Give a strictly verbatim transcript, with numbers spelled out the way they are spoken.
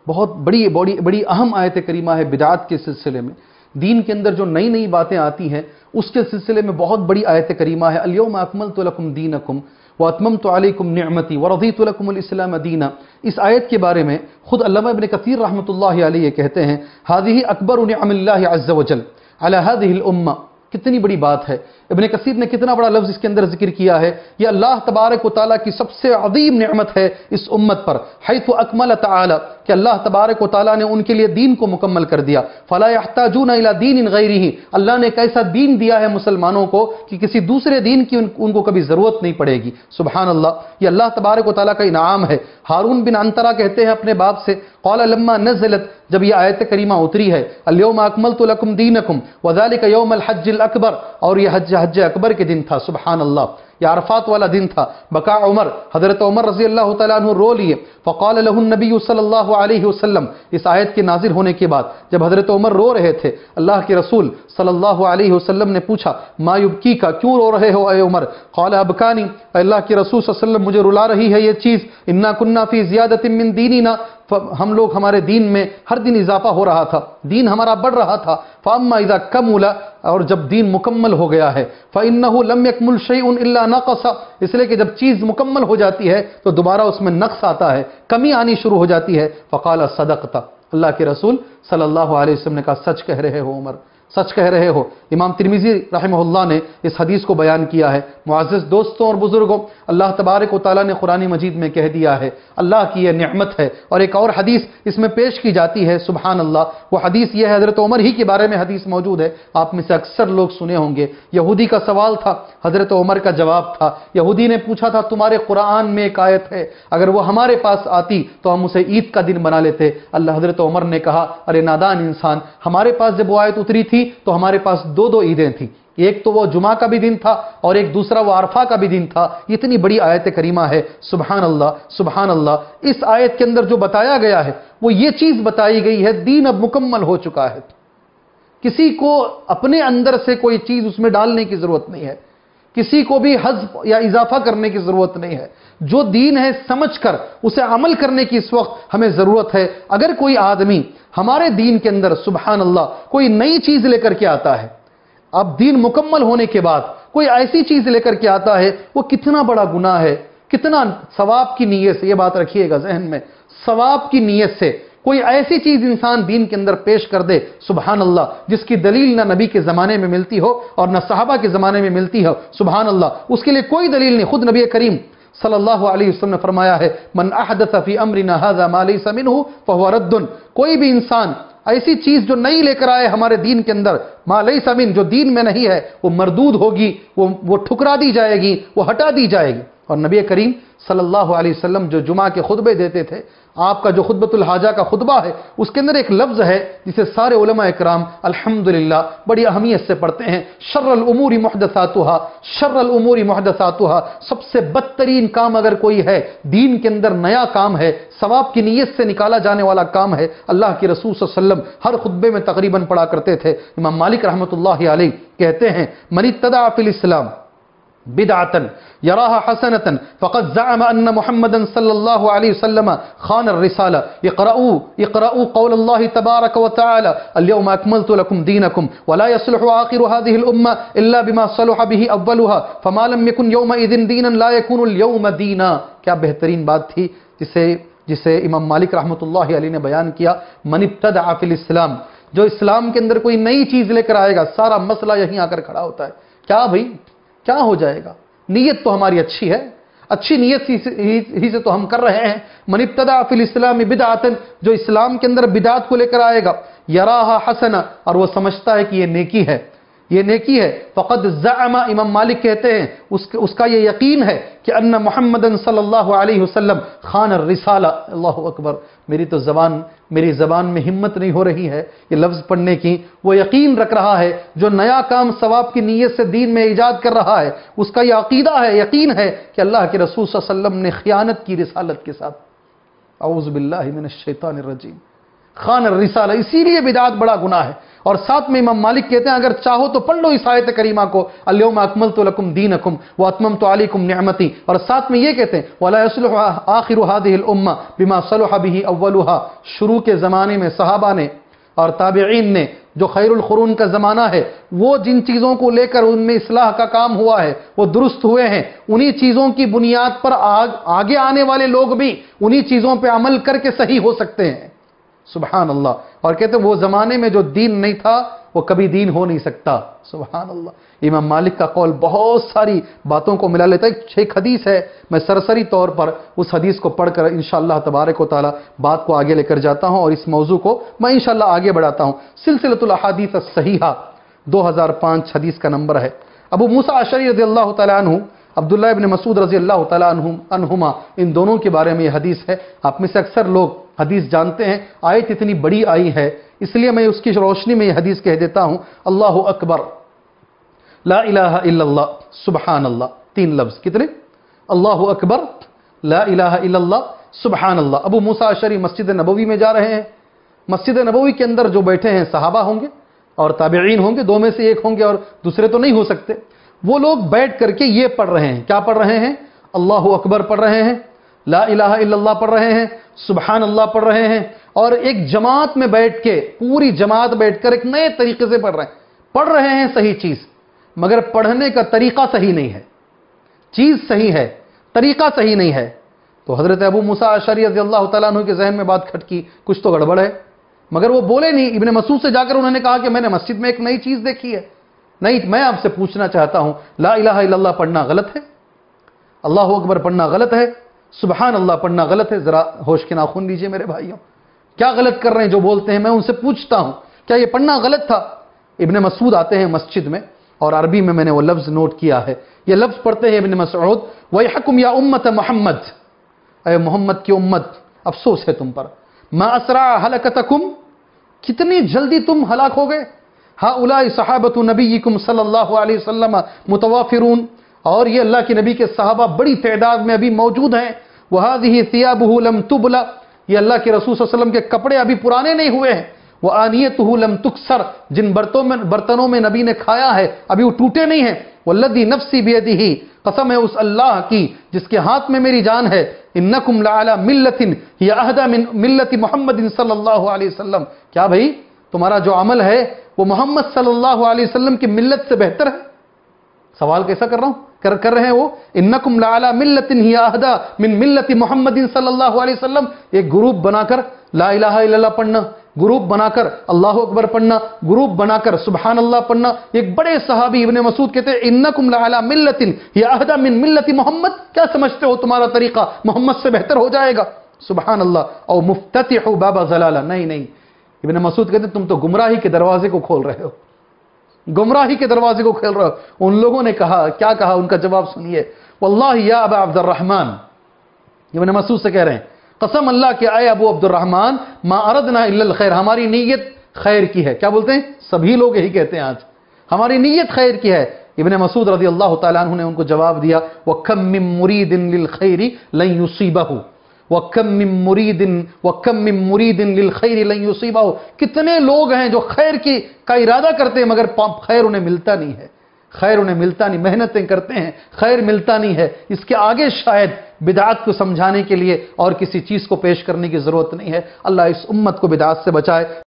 بہت بڑی بڑی بڑی اہم آیت کریمہ ہے بدعات کے سلسلے میں. دین کے اندر جو نئی نئی باتیں آتی ہیں اس کے سلسلے میں بہت بڑی آیت کریمہ ہے. الیوم اکملت لکم دینکم واتممت علیکم نعمتی ورضیت لکم الاسلام دینا. اس آیت کے بارے میں خود علامہ ابن کثیر رحمۃ اللہ علیہ کہتے ہیں ہذہ اکبر نعم اللہ عز وجل علی ہذہ الامہ. کتنی بڑی بات ہے. ابن کثیر نے کتنا بڑا لفظ اس کے اندر ذکر کیا ہے. یہ اللہ تبارک و تعالیٰ کی سب سے عظیم نعمت ہے اس امت پر. حیث اکمل تعالی کہ اللہ تبارک و تعالیٰ نے ان کے لیے دین کو مکمل کر دیا. فلا یحتاجون الی دین غیرہ. اللہ نے ایک ایسا دین دیا ہے مسلمانوں کو کہ کسی دوسرے دین کی ان کو کبھی ضرورت نہیں پڑے گی. سبحان اللہ. یہ اللہ تبارک و تعالیٰ کا انعام ہے. ہارون بن عنترہ کہتے ہیں اپنے باپ سے قال لما نزلت جب یہ آیت کریمہ اتری ہے الیوم اکملت لکم دینکم وذالک یوم الحج الاکبر اور یہ حج حج اکبر کے دن تھا. سبحان اللہ. یہ عرفات والا دن تھا. بکا عمر حضرت عمر رضی اللہ تعالیٰ عنہ رو لیے. فقال له النبی صلی اللہ علیہ وسلم اس آیت کے نازل ہونے کے بعد جب حضرت عمر رو رہے تھے اللہ کے رسول صلی اللہ علیہ وسلم نے پوچھا ما یبکی کا کیوں رو رہے ہو اے عمر؟ قال ابکانی اللہ کے رسول صلی اللہ علیہ وسلم مجھے رلا رہی ہے یہ چیز انا کننا فی زیادت من دیننا ہم لوگ ہمارے دین میں ہر دن اضافہ ہو رہا تھا دین ہمارا بڑھ رہا تھا. فاما اذا کمل اور جب دین مکمل ہو گیا ہے فانه لم يكمل شيء الا نقص اس لیے کہ جب چیز مکمل ہو جاتی ہے تو دوبارہ اس میں نقص آتا ہے کمی آنی شروع ہو جاتی ہے. فقال صدقت اللہ کے رسول صلی اللہ علیہ وسلم نے کہا سچ کہہ رہے ہو عمر سچ کہہ رہے ہو. امام ترمذی رحمہ اللہ نے اس حدیث کو بیان کیا ہے. معزز دوستوں اور بزرگوں اللہ تبارک و تعالیٰ نے قرآن مجید میں کہہ دیا ہے اللہ کی یہ نعمت ہے. اور ایک اور حدیث اس میں پیش کی جاتی ہے سبحان اللہ. وہ حدیث یہ ہے حضرت عمر ہی کے بارے میں حدیث موجود ہے. آپ میں سے اکثر لوگ سنے ہوں گے. یہودی کا سوال تھا حضرت عمر کا جواب تھا. یہودی نے پوچھا تھا تمہارے قرآن میں ایک آیت ہے اگر وہ ہمارے پاس آتی تو ہم اسے عید کا دن بنا لیتے. اللہ حضرت عمر نے کہا ارے نادان انسان ہمارے پاس جب وہ آیت اتری تھی تو ہمارے پاس دو دو عیدیں تھیں. ایک تو وہ جمعہ کا بھی دن تھا اور ایک دوسرا وہ عرفہ کا بھی دن تھا. اتنی بڑی آیت کریمہ ہے سبحان اللہ سبحان اللہ. اس آیت کے اندر جو بتایا گیا ہے وہ یہ چیز بتائی گئی ہے دین اب مکمل ہو چکا ہے. کسی کو اپنے اندر سے کوئی چیز اس میں ڈالنے کی ضرورت نہیں ہے. کسی کو بھی حذف یا اضافہ کرنے کی ضرورت نہیں ہے. جو دین ہے سمجھ کر اسے عمل کرنے کی اس وقت ہمیں ضرورت ہے. اگر کوئی آدمی ہمارے دین کے اندر سبحان اللہ کوئی نئی چیز لے کر کے آتا ہے اب دین مکمل ہونے کے بعد کوئی ایسی چیز لے کر کے آتا ہے وہ کتنا بڑا گناہ ہے. کتنا ثواب کی نیت سے یہ بات رکھیے گا ذہن میں ثواب کی نیت سے کوئی ایسی چیز انسان دین کے اندر پیش کر دے سبحان اللہ جس کی دلیل نہ نبی کے زمانے میں ملتی ہو اور نہ صحابہ کے زمانے میں ملتی ہو سبحان اللہ. اس کے لیے کوئی دلیل نہیں. خود نبی کریم صلی اللہ علیہ وسلم نے فرمایا ہے من احدث فی امرنا هذا ما ليس منه فهو رد. کوئی بھی انسان ایسی چیز جو نئی لے کر آئے ہمارے دین کے اندر ما ليس من جو دین میں نہیں ہے وہ مردود ہوگی وہ وہ ٹھکرا دی جائے گی وہ ہٹا دی جائے گی. اور نبی کریم صلی اللہ علیہ وسلم جو جمعہ کے خطبے دیتے تھے آپ کا جو خطبۃ الحاجہ کا خطبہ ہے اس کے اندر ایک لفظ ہے جسے سارے علماء اکرام الحمدللہ بڑی اہمیت سے پڑھتے ہیں شر الامور محدثاتها شر الامور محدثاتها. سب سے بدترین کام اگر کوئی ہے دین کے اندر نیا کام ہے ثواب کی نیت سے نکالا جانے والا کام ہے. اللہ کے رسول صلی اللہ علیہ وسلم ہر خطبے میں تقریباً پڑھا کرتے تھے. امام مالک رحمۃ اللہ علیہ کہتے ہیں من ابتدع فی الاسلام بدعة يراها حسنة فقد زعم أن محمدا صلى الله عليه وسلم خان الرسالة. اقرأوا اقرأوا قول الله تبارك وتعالى اليوم أكملت لكم دينكم ولا يصلح آخر هذه الأمة إلا بما صلح به أولها فما لم يكن يومئذ دينا لا يكون اليوم دينا. کیا بہترین بات تھی جسے جسے امام مالک رحمۃ اللہ علیہ نے بیان کیا. من ابتدع فی الاسلام جو اسلام کے اندر کوئی نئی چیز لے کر آئے گا سارا مسئلہ یہیں آ کر کھڑا ہوتا ہے. کیا بھائی کیا ہو جائے گا؟ نیت تو ہماری اچھی ہے اچھی نیت ہی سے تو ہم کر رہے ہیں. من ابتدع فی الاسلام بدعۃ جو اسلام کے اندر بدعت کو لے کر آئے گا یراها حسنہ اور وہ سمجھتا ہے کہ یہ نیکی ہے یہ نیکی ہے. فقد زعم امام مالک کہتے ہیں اس اس کا یہ یقین ہے کہ ان محمد صلی اللہ علیہ وسلم خان الرسالہ. اللہ اکبر. میری تو زبان میری زبان میں ہمت نہیں ہو رہی ہے یہ لفظ پڑھنے کی. وہ یقین رکھ رہا ہے جو نیا کام ثواب کی نیت سے دین میں ایجاد کر رہا ہے اس کا یہ عقیدہ ہے یقین ہے کہ اللہ کے رسول صلی اللہ علیہ وسلم نے خیانت کی رسالت کے ساتھ. اعوذ باللہ من الشیطان الرجیم. خان الرسالہ. اسی لیے بدعت بڑا گناہ ہے. اور ساتھ میں امام مالک کہتے ہیں اگر چاہو تو پڑھ لو اس آیت کریمہ کو، الیوم اکملت لکم دینکم واتممت علیکم نعمتی، اور ساتھ میں یہ کہتے ہیں ولا یصلح آخر هذه الامه بما صلح به اولها، شروع کے زمانے میں صحابہ نے اور تابعین نے، جو خیر القرون کا زمانہ ہے، وہ جن چیزوں کو لے کر ان میں اصلاح کا کام ہوا ہے وہ درست ہوئے ہیں، انہی چیزوں کی بنیاد پر آگ آگے آنے والے لوگ بھی انہی چیزوں پہ عمل کر کے صحیح ہو سکتے ہیں۔ سبحان اللہ۔ اور کہتے ہیں وہ زمانے میں جو دین نہیں تھا وہ کبھی دین ہو نہیں سکتا۔ سبحان اللہ۔ امام مالک کا قول بہت ساری باتوں کو ملا لیتا ہے۔ ایک حدیث ہے، میں سرسری طور پر اس حدیث کو پڑھ کر انشاءاللہ تبارک و تعالی بات کو آگے لے کر جاتا ہوں، اور اس موضوع کو میں انشاءاللہ آگے بڑھاتا ہوں۔ سلسلۃ الاحادیث الصحیحہ دو ہزار پانچ حدیث کا نمبر ہے۔ ابو موسیٰ اشعری رضی اللہ تعالیٰ عنہ، عبداللہ ابن مسعود رضی اللہ تعالیٰ عنہما، ان دونوں کے بارے میں یہ حدیث ہے۔ آپ میں سے اکثر لوگ حدیث جانتے ہیں، آیت اتنی بڑی آئی ہے اس لیے میں اس کی روشنی میں یہ حدیث کہہ دیتا ہوں۔ اللہ اکبر، لا الہ الا اللہ، سبحان اللہ، تین لفظ کتنے؟ اللہ اکبر، لا الہ الا اللہ، سبحان اللہ۔ ابو موسیٰ اشعری مسجد نبوی میں جا رہے ہیں، مسجد نبوی کے اندر جو بیٹھے ہیں صحابہ ہوں گے اور تابعین ہوں گے، دو میں سے ایک ہوں گے اور دوسرے تو نہیں ہو سکتے۔ وہ لوگ بیٹھ کر کے یہ پڑھ رہے ہیں، کیا پڑھ رہے ہیں؟ اللہ اکبر پڑھ رہے ہیں، لا الہ الا اللہ پڑھ رہے ہیں، سبحان اللہ پڑھ رہے ہیں، اور ایک جماعت میں بیٹھ کے، پوری جماعت بیٹھ کر ایک نئے طریقے سے پڑھ رہے ہیں۔ پڑھ رہے ہیں صحیح چیز، مگر پڑھنے کا طریقہ صحیح نہیں ہے۔ چیز صحیح ہے، طریقہ صحیح نہیں ہے۔ تو حضرت ابو موسیٰ اشعری رضی اللہ تعالیٰ عنہ کے ذہن میں بات کھٹکی، کچھ تو گڑبڑ ہے، مگر وہ بولے نہیں۔ ابن مسعود سے جا کر انہوں نے کہا کہ میں نے مسجد میں ایک نئی چیز دیکھی ہے، نہیں، میں آپ سے پوچھنا چاہتا ہوں، لا الہ الا اللہ پڑھنا غلط ہے؟ اللہ اکبر پڑھنا غلط ہے؟ سبحان اللہ پڑھنا غلط ہے؟ ذرا ہوش کے ناخن لیجئے میرے بھائیوں، کیا غلط کر رہے ہیں جو بولتے ہیں؟ میں ان سے پوچھتا ہوں کیا یہ پڑھنا غلط تھا؟ ابن مسعود آتے ہیں مسجد میں، اور عربی میں میں نے وہ لفظ نوٹ کیا ہے، یہ لفظ پڑھتے ہیں ابن مسعود، وَيْحَكُمْ يَا أُمَّةَ محمد، اے محمد کی امت، افسوس ہے تم پر، مَا أَسْرَعَ هَلَكَتَكُمْ، کتنی جلدی تم ہلاک ہو گئے، هَؤُلَاءِ صَحَابَةُ نَبِيِّكُمْ صلی اللہ علیہ وسلم متوافرون، اور یہ اللہ کے نبی کے صحابہ بڑی تعداد میں ابھی موجود ہیں، وَهَذِهِ ثِيَابُهُ لَمْ تُبْلَ، یہ اللہ کے رسول صلی اللہ علیہ وسلم کے کپڑے ابھی پرانے نہیں ہوئے ہیں، وَآنِيَتُهُ لَمْ تُكْسَرْ، جن برتنوں میں برتنوں میں نبی نے کھایا ہے ابھی وہ ٹوٹے نہیں ہیں، وَالَّذِي نَفْسِي بِيَدِهِ، قسم ہے اس اللہ کی جس کے ہاتھ میں میری جان ہے، إِنَّكُمْ لَعَلَى مِلَّةٍ هِيَ أَهْدَى مِن مِلَّةِ مُحَمَّدٍ صلی اللہ علیہ وسلم، کیا بھئی تمہارا جو عمل ہے وہ محمد صلی اللہ علیہ وسلم کی ملت سے بہتر ہے؟ سوال کیسا کر رہا ہوں کر کر رہے ہیں وہ، انکم لعلی ملت ہی اہدی من ملت محمد صلی اللہ علیہ وسلم، ایک گروپ بنا کر لا الہ الا اللہ پڑھنا، گروپ بنا کر اللہ اکبر پڑھنا، گروپ بنا کر سبحان اللہ پڑھنا۔ ایک بڑے صحابی ابن مسعود کہتے ہیں انکم لعلی ملت ہی اہدی من ملت محمد، کیا سمجھتے ہو تمہارا طریقہ محمد سے بہتر ہو جائے گا؟ سبحان اللہ۔ او مفتتح باب ضلالہ، نہیں نہیں، ابن مسعود کہتے ہیں تم تو گمراہی کے دروازے کو کھول رہے ہو، گمراہی کے دروازے کو کھول رہے ہو۔ ان لوگوں نے کہا، کیا کہا؟ ان کا جواب سنیے، واللہ یا ابا عبد الرحمن، ابن مسعود سے کہہ رہے ہیں قسم اللہ کے آئے ابو عبد الرحمن، ما اردنا الا الخیر، ہماری نیت خیر کی ہے۔ کیا بولتے ہیں؟ سبھی لوگ یہی کہتے ہیں آج، ہماری نیت خیر کی ہے۔ ابن مسعود رضی اللہ تعالیٰ عنہ نے ان کو جواب دیا، وَكَمْ مِن مُرِيدٍ لِلْخَيْرِ لَن يُصِيبَهُ، وَكَمْ مِن مُرِيدٍ وَكَمْ مِن مُرِيدٍ لِلْخَيْرِ لَن يُصِيبَهُ، کتنے لوگ ہیں جو خیر کی کا ارادہ کرتے ہیں مگر خیر انہیں ملتا نہیں ہے، خیر انہیں ملتا نہیں، محنتیں کرتے ہیں خیر ملتا نہیں ہے۔ اس کے آگے شاید بدعات کو سمجھانے کے لیے اور کسی چیز کو پیش کرنے کی ضرورت نہیں ہے۔ اللہ اس امت کو بدعات سے بچائے۔